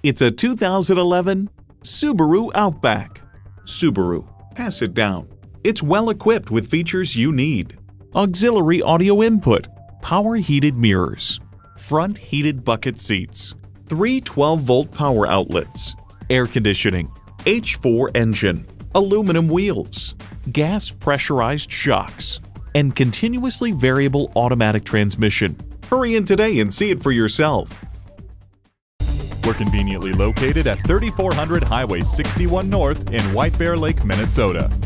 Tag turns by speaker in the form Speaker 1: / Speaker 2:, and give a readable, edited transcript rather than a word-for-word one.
Speaker 1: It's a 2011 Subaru Outback. Subaru, pass it down. It's well equipped with features you need. Auxiliary audio input, power heated mirrors, front heated bucket seats, 3 12-volt power outlets, air conditioning, H4 engine, aluminum wheels, gas pressurized shocks, and continuously variable automatic transmission. Hurry in today and see it for yourself.
Speaker 2: We're conveniently located at 3400 Highway 61 North in White Bear Lake, Minnesota.